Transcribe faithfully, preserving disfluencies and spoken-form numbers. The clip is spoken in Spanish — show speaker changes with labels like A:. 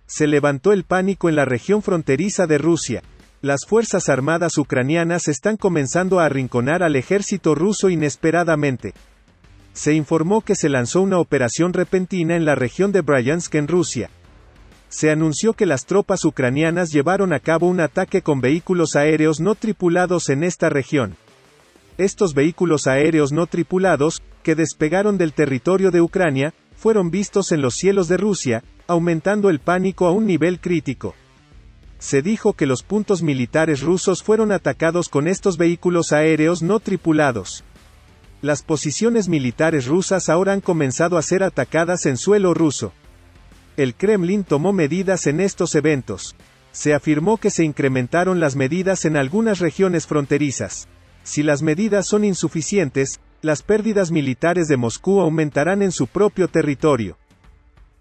A: Se levantó el pánico en la región fronteriza de Rusia. Las fuerzas armadas ucranianas están comenzando a arrinconar al ejército ruso inesperadamente. Se informó que se lanzó una operación repentina en la región de Bryansk en Rusia. Se anunció que las tropas ucranianas llevaron a cabo un ataque con vehículos aéreos no tripulados en esta región. Estos vehículos aéreos no tripulados, que despegaron del territorio de Ucrania, fueron vistos en los cielos de Rusia, aumentando el pánico a un nivel crítico. Se dijo que los puntos militares rusos fueron atacados con estos vehículos aéreos no tripulados. Las posiciones militares rusas ahora han comenzado a ser atacadas en suelo ruso. El Kremlin tomó medidas en estos eventos. Se afirmó que se incrementaron las medidas en algunas regiones fronterizas. Si las medidas son insuficientes, las pérdidas militares de Moscú aumentarán en su propio territorio.